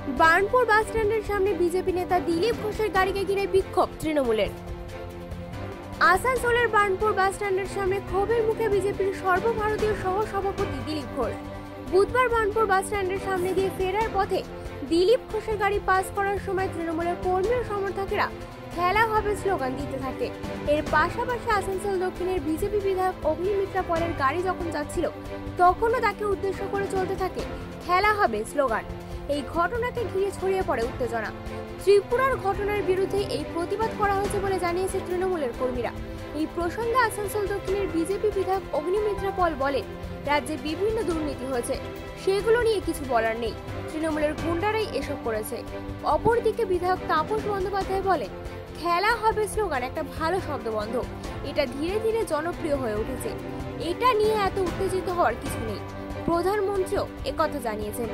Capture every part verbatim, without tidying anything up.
বার্নপুর বাস স্ট্যান্ডের সামনে বিজেপি নেতা দিলীপ ঘোষের গাড়িকে ঘিরে বিক্ষোভ তৃণমূলের। আসানসোলের বার্নপুর বাস স্ট্যান্ডের সামনে ক্ষোভের মুখে বিজেপির সর্বভারতীয় সহ সভাপতি দিলীপ ঘোষ। বুধবার বার্নপুর বাস স্ট্যান্ডের সামনে দিয়ে ফেরার পথে দিলীপ ঘোষের গাড়ি পাস করার সময় তৃণমূলের কর্মী ও সমর্থকেরা খেলা হবে স্লোগান দিতে থাকে। এর পাশাপাশি আসানসোল দক্ষিণের বিজেপি বিধায়ক অগ্নিমিত্রা পলের গাড়ি যখন যাচ্ছিল তখনও তাকে উদ্দেশ্য করে চলতে থাকে খেলা হবে স্লোগান। এই ঘটনাকে ঘিরে ছড়িয়ে পড়ে উত্তেজনা। ত্রিপুরার ঘটনার বিরুদ্ধে এই প্রতিবাদ করা হয়েছে বলে জানিয়েছে তৃণমূলের কর্মীরা। এই প্রসঙ্গে আসানসোল দক্ষিণের বিজেপি বিধায়ক অগ্নিমিত্রা পল বলেন, রাজ্যে বিভিন্ন দুর্নীতি হয়েছে, সেগুলো নিয়ে কিছু বলার নেই, তৃণমূলের গুন্ডারাই এসব করেছে। অপরদিকে বিধায়ক তাপস বন্দ্যোপাধ্যায় বলেন, খেলা হবে স্লোগান একটা ভালো শব্দবন্ধ, এটা ধীরে ধীরে জনপ্রিয় হয়ে উঠেছে, এটা নিয়ে এত উত্তেজিত হওয়ার কিছু নেই। প্রধানমন্ত্রীও একথা জানিয়েছেন।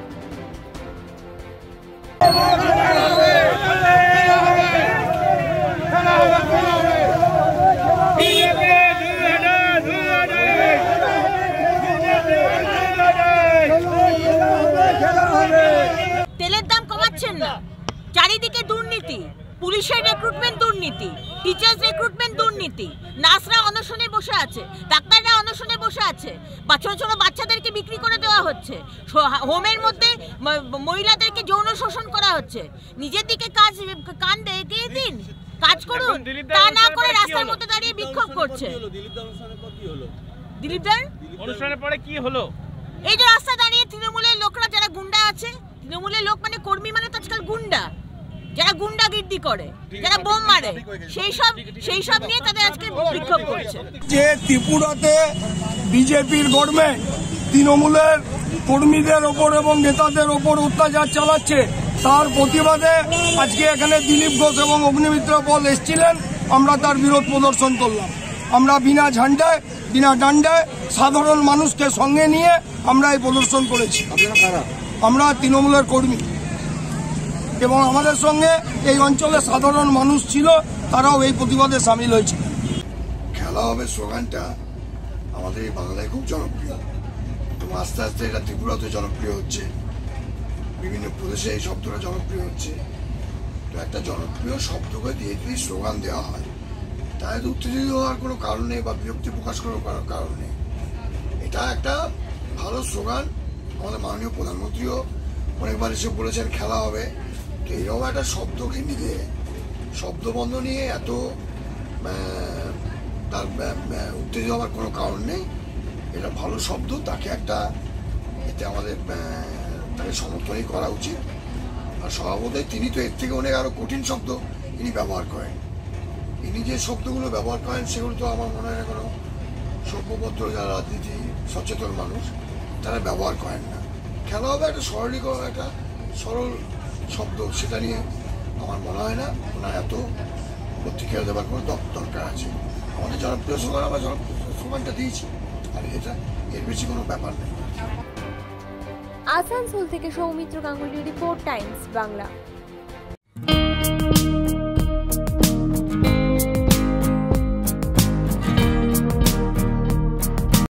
তেলের দাম কমাচ্ছেন না, চারিদিকে দুর্নীতি, পুলিশের রিক্রুটমেন্ট দুর্নীতি, টিচার্স রিক্রুটমেন্ট দুর্নীতি, নার্সরা অনশনে বসে আছে, ডাক্তাররা অনশনে বসে আছে, বা ছোট ছোট বাচ্চাদেরকে বিক্রি করে দেওয়া হচ্ছে, হোমের মধ্যে মহিলাদেরকে যৌন শোষণ করা হচ্ছে। নিজের দিকে কাজ কান এগিয়ে দিন, কাজ করুন, তা না করে রাস্তার মধ্যে দাঁড়িয়ে বিক্ষোভ করছে। দিলীপ দার অনুষ্ঠানের পরে কি হলো? এই যে রাস্তা দাঁড়িয়ে তৃণমূলের লোকরা যারা গুন্ডা আছে, তৃণমূলের লোক মানে কর্মী মানে তো আজকাল গুন্ডা, যারা গুন্ডাগির্দি করে, যারা বোম মারে, সেই সব সেই সব নিয়ে তাদের আজকে বিক্ষোভ করছে। যে ত্রিপুরাতে বিজেপির গভর্নমেন্ট তৃণমূলের কর্মীদের ওপর এবং নেতাদের ওপর অত্যাচার চালাচ্ছে, তার প্রতিবাদে আজকে এখানে দিলীপ ঘোষ এবং অগ্নিমিত্রা পল এসেছিলেন। আমরা তার বিরোধ প্রদর্শন করলাম। আমরা বিনা ঝান্ডায় বিনা ডান্ডায় সাধারণ মানুষকে সঙ্গে নিয়ে আমরা এই প্রদর্শন করেছি। আমরা তৃণমূলের কর্মী এবং আমাদের সঙ্গে এই অঞ্চলের সাধারণ মানুষ ছিল, তারাও এই প্রতিবাদে সামিল হয়েছে। খেলা হবে স্লোগানটা আমাদের এই বাংলায় খুব জনপ্রিয় এবং আস্তে আস্তে এটা ত্রিপুরাতে জনপ্রিয় হচ্ছে, বিভিন্ন প্রদেশে এই শব্দটা জনপ্রিয় হচ্ছে। তো একটা জনপ্রিয় শব্দকে দিয়ে যদি স্লোগান দেওয়া হয়, তাই উত্তেজিত হওয়ার কোনো কারণ নেই বা বিরক্তি প্রকাশ করার কোনো কারণ নেই। এটা একটা ভালো স্লোগান। আমাদের মাননীয় প্রধানমন্ত্রীও অনেকবার এসে বলেছেন খেলা হবে। তো এইরকম একটা শব্দকে নিয়ে, শব্দবন্ধ নিয়ে এত তার উত্তেজিত হওয়ার কোনো কারণ নেই। এটা ভালো শব্দ, তাকে একটা এতে আমাদের তাকে সমর্থনই করা উচিত। আর স্বভাবতই তিনি তো এর থেকে অনেক আরো কঠিন শব্দ ইনি ব্যবহার করেন। ইনি যে শব্দগুলো ব্যবহার করেন সেগুলো তো আমার মনে হয় কোনো সভ্যভদ্র যারা রাজনীতি সচেতন মানুষ তারা ব্যবহার করেন না। খেলা হবে একটা সরলীকরণ, একটা সরল শব্দ, সেটা নিয়ে আমার মনে হয় না ওনার এত প্রতিক্রিয়া দেওয়ার কোনো দরকার আছে। আমাদের জনপ্রিয় স্লোগান আমরা জনপ্রিয় স্লোগানটা দিয়েছি, আর এটা এর বেশি কোনো ব্যাপার নেই। আসানসোল থেকে সৌমিত্র গাঙ্গুলি, রিপোর্ট টাইমস বাংলা।